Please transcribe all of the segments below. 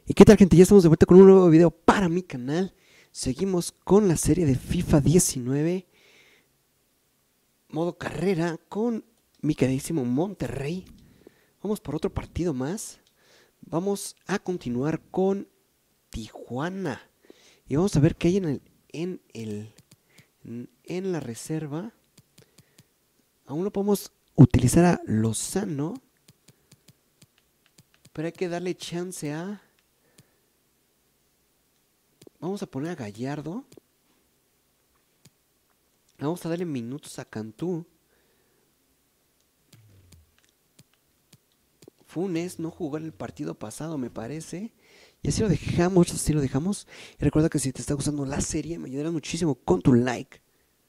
¿Y qué tal, gente? Ya estamos de vuelta con un nuevo video para mi canal. Seguimos con la serie de FIFA 19 modo carrera con mi queridísimo Monterrey. Vamos por otro partido más. Vamos a continuar con Tijuana y vamos a ver qué hay en la reserva. Aún no podemos utilizar a Lozano, pero hay que darle chance a... Vamos a poner a Gallardo. Vamos a darle minutos a Cantú. Funes no jugó en el partido pasado, me parece. Y así lo dejamos, Y recuerda que si te está gustando la serie, me ayudarás muchísimo con tu like.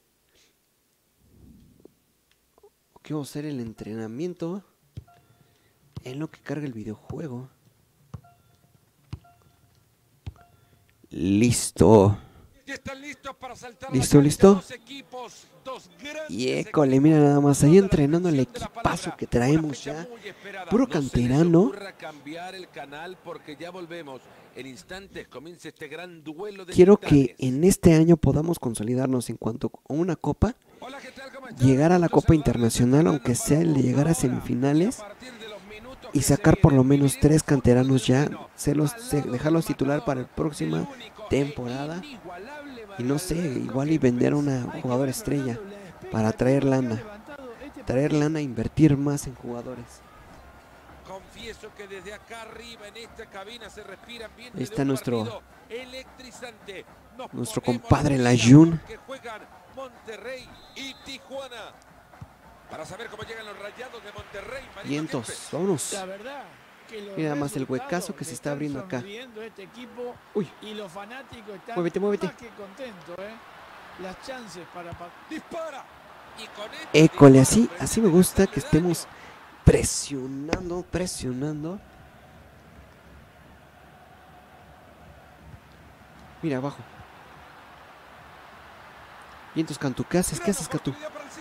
Aquí vamos a hacer el entrenamiento en lo que carga el videojuego. Listo. Listo. Y école, mira nada más, ahí entrenando el equipazo que traemos ya. Puro canterano. Quiero que en este año podamos consolidarnos en cuanto a una copa. Llegar a la Copa Internacional, aunque sea el llegar a semifinales. Y sacar por lo menos 3 canteranos ya. Dejarlos titular para la próxima temporada. Y no sé, igual y vender a una jugadora estrella para traer lana. Traer lana e invertir más en jugadores. Confieso que desde acá arriba en esta cabina se respira ambiente. Ahí está nuestro nuestro compadre Layún. Que juegan Monterrey y Tijuana. Para saber cómo llegan los Rayados de Monterrey. Vientos, vámonos. Mira más el huecazo que se está abriendo acá. Uy. Muévete. Las chances para dispara. École, así me gusta que estemos presionando. Mira abajo. Vientos, Cantú, ¿qué haces, Cantú?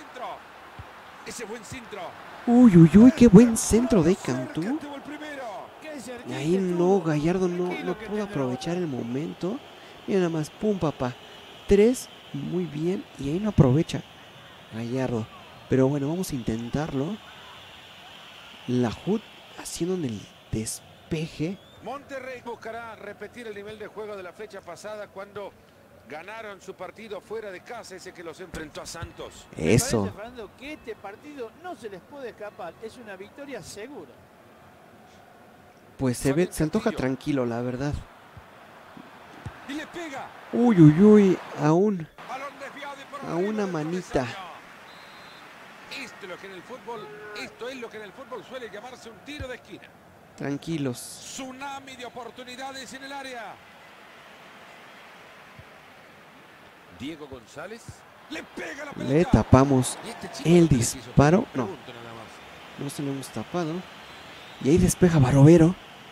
Uy, qué buen centro de Cantú. Y ahí no, Gallardo no pudo aprovechar el momento. Mira nada más, pum, papá. 3, muy bien. Y ahí no aprovecha Gallardo. Pero bueno, vamos a intentarlo. La HUD haciendo en el despeje. Monterrey buscará repetir el nivel de juego de la fecha pasada cuando ganaron su partido fuera de casa, ese que los enfrentó a Santos. Eso. Me parece, Fernando, que este partido no se les puede escapar. Es una victoria segura. Pues se antoja tranquilo, la verdad. Y le pega. Uy, aún a una manita. Esto es lo que en el fútbol suele llamarse un tiro de esquina. Tranquilos. Tsunami de oportunidades en el área. Diego González le pega la pelota. Le tapamos el disparo. No se lo hemos tapado. Y ahí despeja Barovero.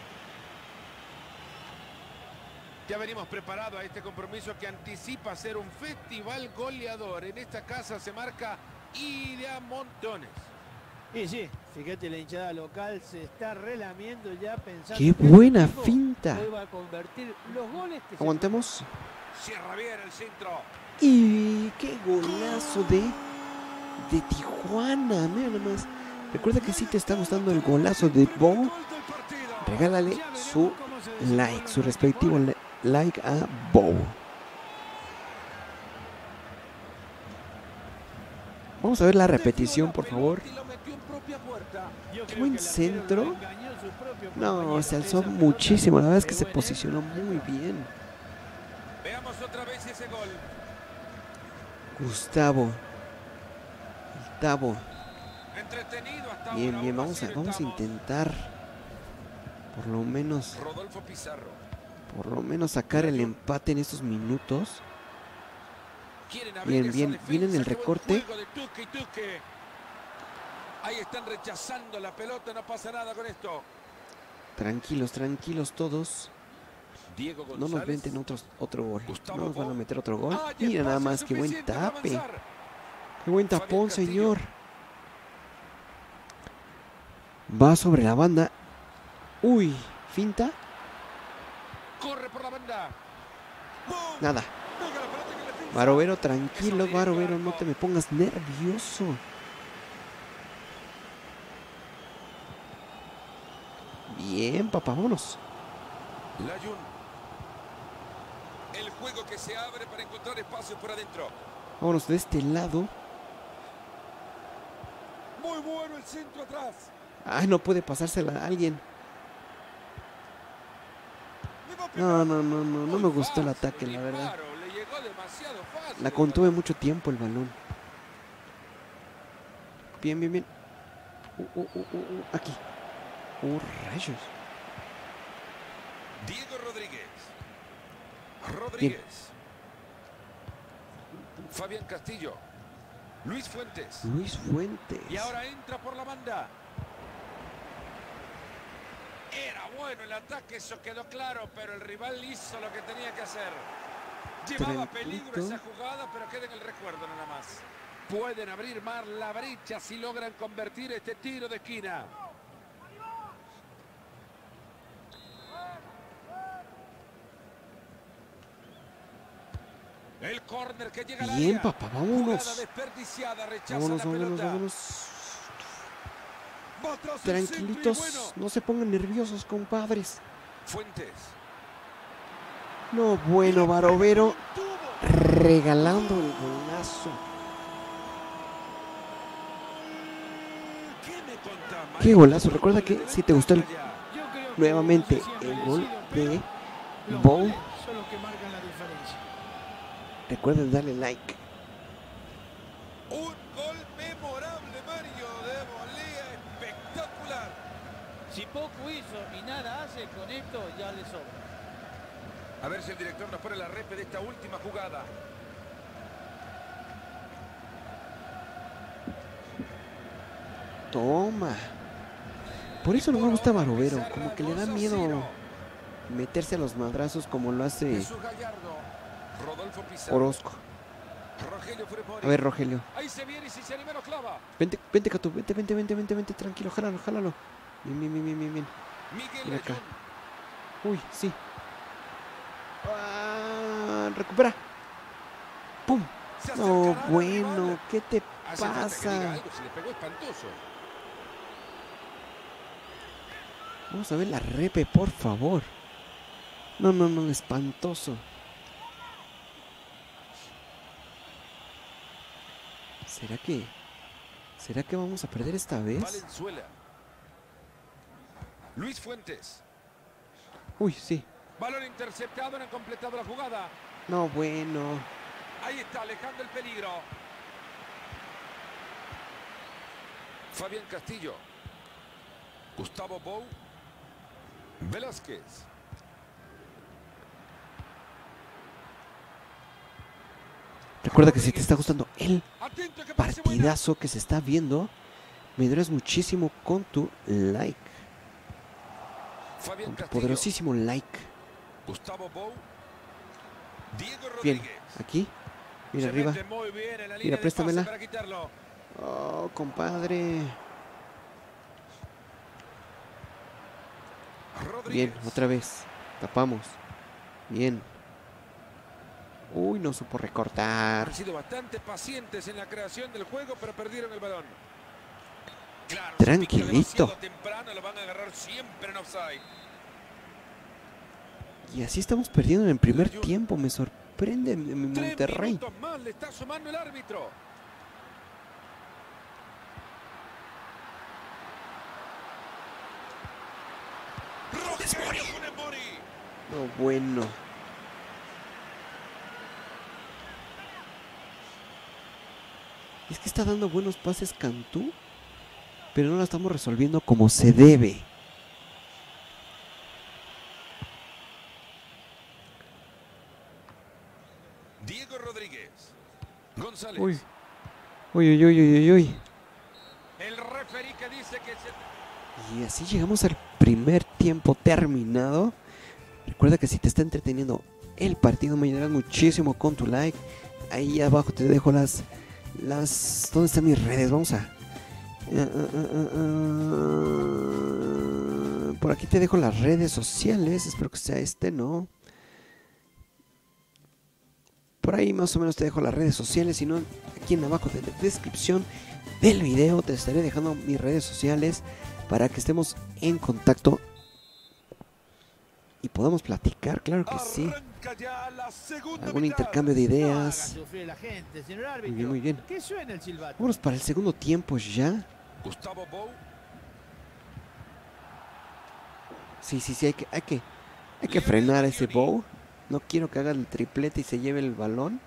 Ya venimos preparados a este compromiso que anticipa ser un festival goleador. En esta casa se marca y de a montones. Y sí, fíjate, la hinchada local se está relamiendo ya pensando. ¡Qué buena finta! Hoy va a convertir los goles que aguantemos. Cierra bien el centro. Y qué golazo de Tijuana. Mira nada más. Recuerda que si te está gustando el golazo de Bow, regálale su like, su respectivo like a Bow. Vamos a ver la repetición, por favor. Qué buen centro. No, se alzó muchísimo. La verdad es que se posicionó muy bien. Veamos otra vez ese gol. Gustavo. El Tavo. Bien, vamos a intentar por lo menos Rodolfo Pizarro. Sacar el empate en estos minutos. Bien, viene en el recorte. Ahí están rechazando la pelota, no pasa nada con esto. Tranquilos todos. No nos venten otro gol. No nos van a meter otro gol. Mira nada más, qué buen tape. Qué buen tapón, señor. Va sobre la banda. Uy, finta. Corre por la banda. Nada. Barovero, tranquilo, Barovero, no te me pongas nervioso. Bien, papá, vámonos. Layún. El juego que se abre para encontrar espacio por adentro. Vámonos de este lado. Muy bueno el centro atrás. Ay, no puede pasársela a alguien. No me gustó el ataque, la verdad. La contuve mucho tiempo el balón. Bien, bien, bien. Aquí. Rayos. Diego Rodríguez. Fabián Castillo. Luis Fuentes. Y ahora entra por la banda. Era bueno el ataque, eso quedó claro, pero el rival hizo lo que tenía que hacer. Llevaba peligro esa jugada, pero queda en el recuerdo nada más. Pueden abrir más la brecha si logran convertir este tiro de esquina. El córner que llega al área. Bien, papá, vámonos. Desperdiciada, rechaza Vámonos. Tranquilitos, no se pongan nerviosos, compadres. Fuentes. No, bueno, Barovero regalando el golazo. Qué golazo. Recuerda que si te gustó nuevamente el gol de Bow, recuerden darle like. Un gol memorable, Mario, de volea espectacular. Si poco hizo y nada hace, con esto ya le sobra. A ver si el director nos pone la repe de esta última jugada. Toma. Por eso no me gusta Barovero, como que le da miedo meterse a los madrazos como lo hace Orozco. A ver, Rogelio. Ahí se viene y si se anima lo clava. Vente, Catu, vente, tranquilo, jálalo. Bien. Mira acá. Uy, sí. Recupera. ¡Pum! No, bueno, ¿qué te pasa? Se le pegó espantoso. Vamos a ver la repe, por favor. No, espantoso. ¿Será que vamos a perder esta vez? Valenzuela. Luis Fuentes. Uy, sí. Balón interceptado, no han completado la jugada. No, bueno. Ahí está, alejando el peligro. Fabián Castillo. Gustavo Bou. Velázquez. Recuerda que si te está gustando el partidazo que se está viendo, me ayudas muchísimo con tu like. Con tu poderosísimo like. Gustavo Bou. Diego Rodríguez. Bien, aquí. Mira arriba. Mira, préstamela. Oh, compadre. Bien, otra vez. Tapamos. Bien. Uy, no supo recortar. Han sido bastante pacientes en la creación del juego, pero perdieron el balón. Claro, tranquilito. Temprano, lo van a agarrar siempre en offside. Y así estamos perdiendo en el primer tiempo. Me sorprende mi Monterrey. 3 minutos más le está sumando el árbitro. No, bueno. Es que está dando buenos pases Cantú, pero no la estamos resolviendo como se debe. Diego Rodríguez. González. Uy. El referí que dice que se... Y así llegamos al primer tiempo terminado. Recuerda que si te está entreteniendo el partido, me ayudarás muchísimo con tu like. Ahí abajo te dejo las ¿dónde están mis redes? Vamos a por aquí te dejo las redes sociales. Espero que sea ¿no? Por ahí más o menos te dejo las redes sociales, si no, aquí en abajo de la descripción del video te estaré dejando mis redes sociales para que estemos en contacto y podamos platicar, claro que sí. Algún intercambio de ideas. Muy bien, muy bien. ¿Qué suena el silbato? Vámonos para el segundo tiempo ya. Gustavo Bou. Sí, hay que frenar ese Bow. No quiero que haga el triplete y se lleve el balón.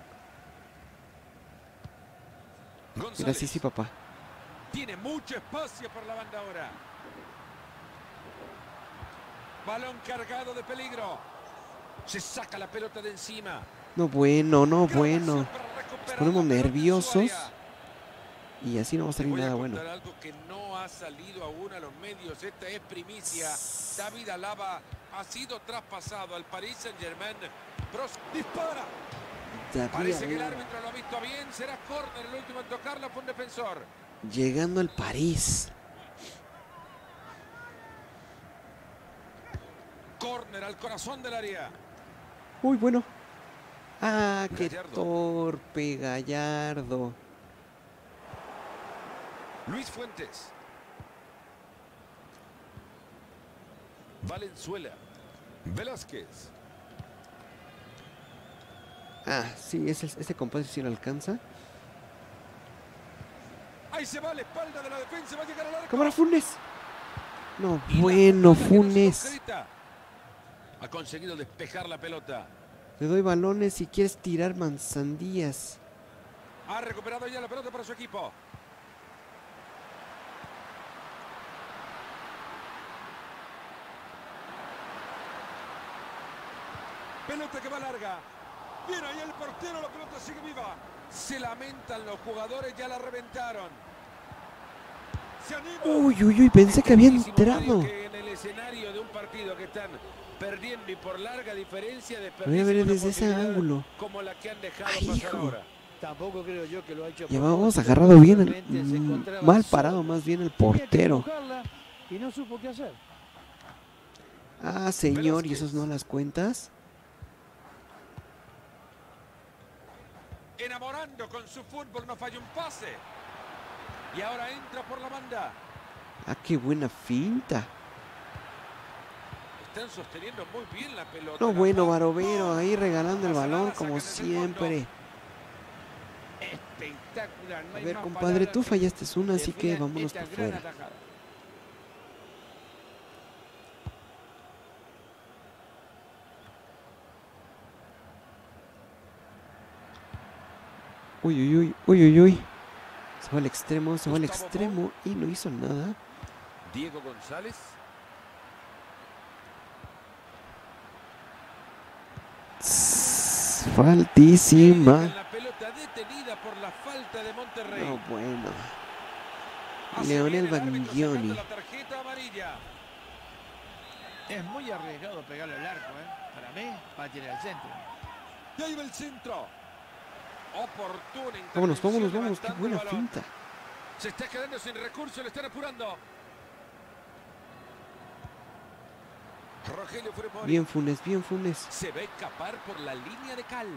Mira, sí, papá. Tiene mucho espacio por la banda ahora. Balón cargado de peligro. Se saca la pelota de encima. No bueno. Nos ponemos nerviosos. Y así no va a salir nada bueno. Algo que no ha salido aún a los medios. Esta es primicia. David Alaba ha sido traspasado al Paris Saint-Germain. Dispara. Parece que el árbitro lo ha visto bien. Será córner el último en tocarla. Fue un defensor. Llegando al París. Córner al corazón del área. Uy, bueno. Ah, qué torpe Gallardo. Luis Fuentes. Valenzuela. Velázquez. Ah, sí, ese compadre sí lo alcanza. Ahí se va a la espalda de la defensa, va a llegar al arco. ¡Cámara, Funes! No, bueno, Funes. Ha conseguido despejar la pelota. Te doy balones si quieres tirar manzandías. Ha recuperado ya la pelota para su equipo. Pelota que va larga. Viene ahí el portero, la pelota sigue viva. Se lamentan los jugadores, ya la reventaron. Se anima. Uy, pensé que había entrado. Que en el escenario de un partido que están perdiendo y por larga diferencia de voy a ver desde ese ángulo. Como la que han dejado Ay, pasar hijo. ahora. Tampoco creo yo que lo ha hecho. Llevábamos agarrado bien, mal parado más bien el portero. Y no supo qué hacer. Ah, señor, ¿y esos no las cuentas? Enamorando con su fútbol, no falla un pase. Y ahora entra por la banda. Ah, qué buena finta. Están sosteniendo muy bien la pelota. No, bueno, Barovero ahí regalando el balón como siempre. Espectacular. A ver, compadre, tú fallaste una, así que vámonos por fuera. Uy. Se va al extremo, y no hizo nada. Diego González. Faltísima. La pelota detenida por la falta de Monterrey. No, bueno. Leonel Bagnoni. La tarjeta amarilla. Es muy arriesgado pegarle al arco, ¿eh? Para mí, va a tirar el centro. Y ahí va el centro. Oportuna Vámonos, intervención, qué levantando buena el balón. finta. Se está quedando sin recursos, le están apurando. Rogelio Furimori. Bien Funes. Se va a escapar por la línea de cal.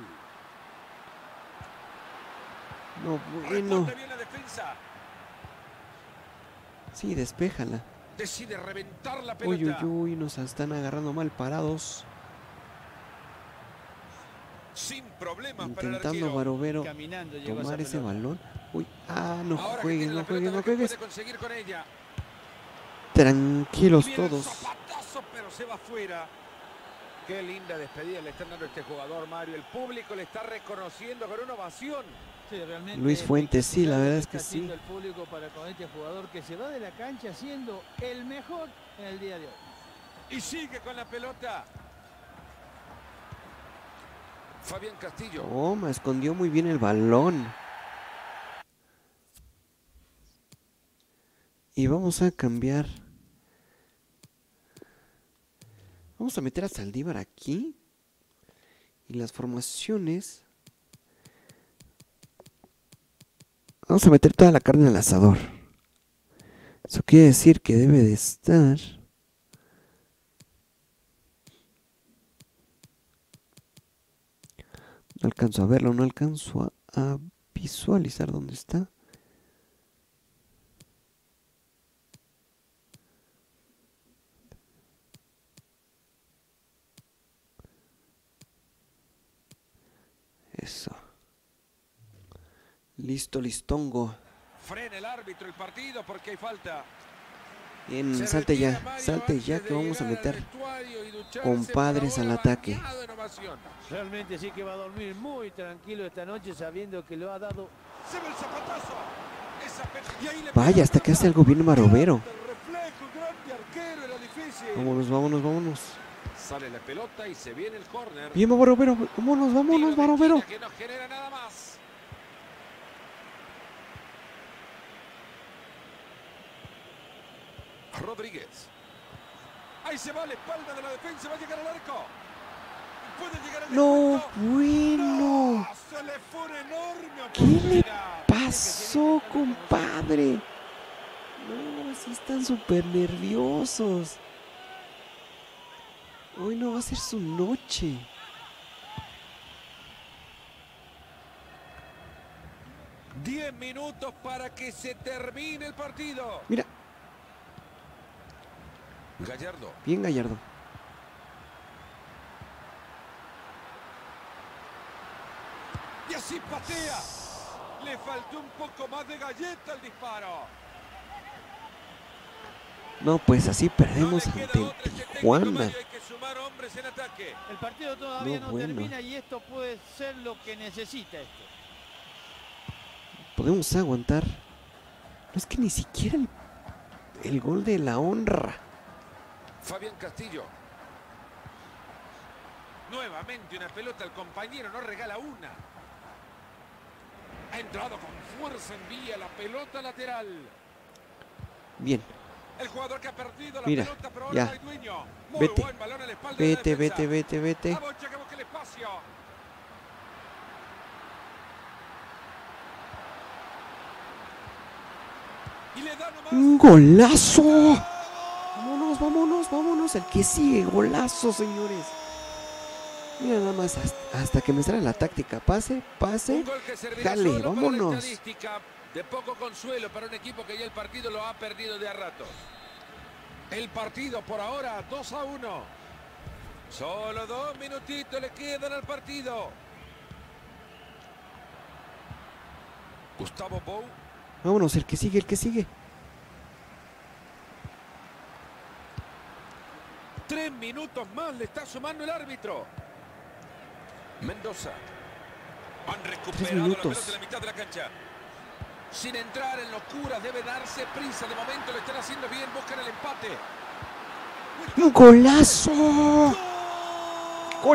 No, bueno. Responde bien la defensa. Sí, despéjala. Decide reventar la pelota. Uy, nos están agarrando mal parados. Sin problemas Intentando Barovero tomar ese balón. Uy, no juegues. Conseguir con ella. Tranquilos todos. Zapatazo, pero se va fuera. Qué linda despedida le están dando a este jugador, Mario. El público le está reconociendo con una ovación. Sí, realmente Luis Fuentes, sí, la verdad es que sí. El público para con este jugador que se va de la cancha siendo el mejor en el día de hoy. Y sigue con la pelota. Fabián Castillo. Toma, escondió muy bien el balón. Y vamos a cambiar. Vamos a meter a Saldívar aquí. Y las formaciones. Vamos a meter toda la carne al asador. Eso quiere decir que debe de estar. No alcanzo a verlo, no alcanzo a visualizar dónde está. Eso. Listo, listongo. Frena el árbitro el partido porque hay falta. Bien, Se salte retira ya Mario que vamos a antes de meter llegar al vestuario y ducharse. compadres Por al ahora ataque. bañado en ovación. Realmente sí que va a dormir muy tranquilo esta noche sabiendo que lo ha dado. Se ve el zapatazo. Y ahí le Vaya, pega hasta que atrás. hace algo bien marovero. El reflejo, grande arquero, era difícil. Vámonos, vámonos, vámonos. Sale la pelota y se viene el córner. Bien, marovero, vámonos, vámonos, Tiro de marovero. esquina que no genera nada más. Rodríguez. Ahí se va a la espalda de la defensa, va a llegar al arco. Puede llegar al No, descuento. bueno. ¡No! Se le fue una enorme ¿Qué le oportunidad. pasó, compadre? No, sí están súper nerviosos. Hoy no va a ser su noche. Diez minutos para que se termine el partido. Mira, Gallardo. bien Gallardo. Y así patea. Le faltó un poco más de galleta al disparo. No, pues así No perdemos le queda ante el otra este técnico, Tijuana. Mario, hay que sumar hombres en ataque. El partido todavía No, no bueno. termina y esto puede ser lo que necesita esto. Podemos aguantar. No es que ni siquiera el gol de la honra. Fabián Castillo. Nuevamente una pelota al compañero, no regala una. Ha entrado con fuerza, envía la pelota lateral. Bien, El jugador que ha perdido la mira, pelota, pero ahora ya. no hay dueño. Muy Vete. buen balón a la espalda de la Vete, defensa. vete, vete, vete. Abocha que busque el espacio. Y le da nomás. ¡Un golazo! Vámonos, vámonos, vámonos. El que sigue, golazo, señores. Mira nada más, hasta que me sale la táctica. Pase, pase. Un gol que servirá Jale, solo para la vámonos. estadística. De poco consuelo para un equipo que ya el partido lo ha perdido de a ratos. El partido por ahora 2-1. Solo 2 minutitos le quedan al partido. Gustavo Bou. Vámonos, el que sigue, el que sigue. 3 minutos más le está sumando el árbitro. Mendoza. Han recuperado la minutos. pelota en la mitad de la cancha. Sin entrar en locuras, debe darse prisa. De momento lo están haciendo bien, buscan el empate. ¡Un golazo! ¡Gol!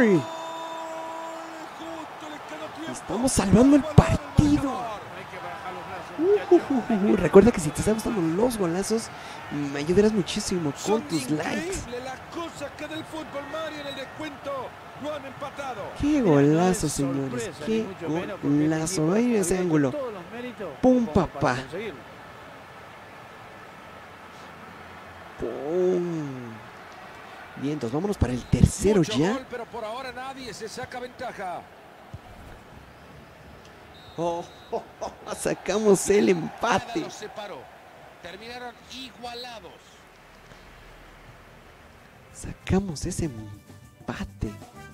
Justo le quedó tiempo. Estamos salvando el partido. Hay que bajar los brazos, muchachos. Recuerda que si te están gustando los golazos, me ayudarás muchísimo con Son tus likes. increíbles las cosas que del fútbol, Mario, en el descuento lo han empatado. ¡Qué Mira, no golazo, es señores! sorpresa, ¡Qué ni mucho menos, porque este golazo! equipo Ahí ese había ángulo. todos los méritos ¡Pum, como para papá! conseguirlo. ¡Pum! Bien, entonces vámonos para el tercero Mucho ya. gol, pero por ahora nadie se saca ventaja. Sacamos el Nada empate. los separó. Terminaron igualados. Sacamos ese empate.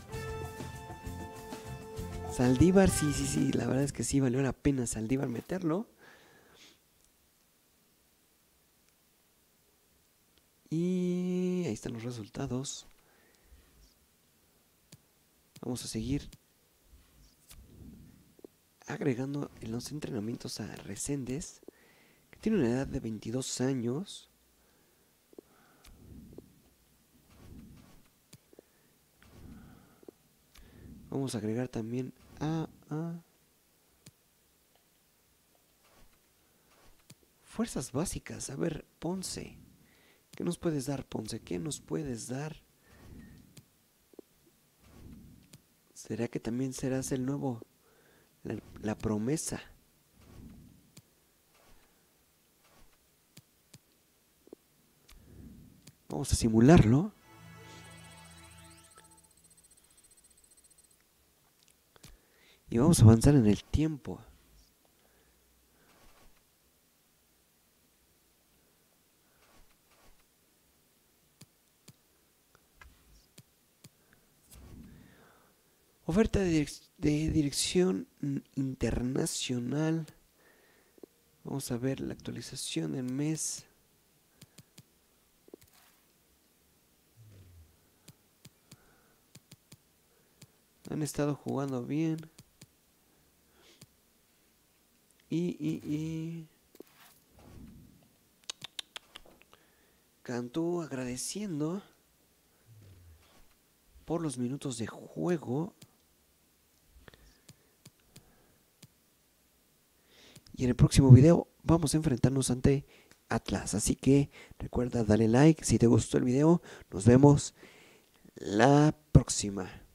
Saldívar, sí, la verdad es que sí valió la pena Saldívar meterlo. Y ahí están los resultados. Vamos a seguir agregando en los entrenamientos a Reséndez, que tiene una edad de 22 años. Vamos a agregar también a fuerzas básicas. A ver, Ponce. ¿Qué nos puedes dar, Ponce? ¿Qué nos puedes dar? ¿Será que también serás el nuevo, la promesa? Vamos a simularlo. Y vamos a avanzar en el tiempo. Oferta de dirección internacional. Vamos a ver la actualización del mes. Han estado jugando bien. Y Cantú agradeciendo por los minutos de juego. Y en el próximo video vamos a enfrentarnos ante Atlas. Así que recuerda darle like si te gustó el video. Nos vemos la próxima.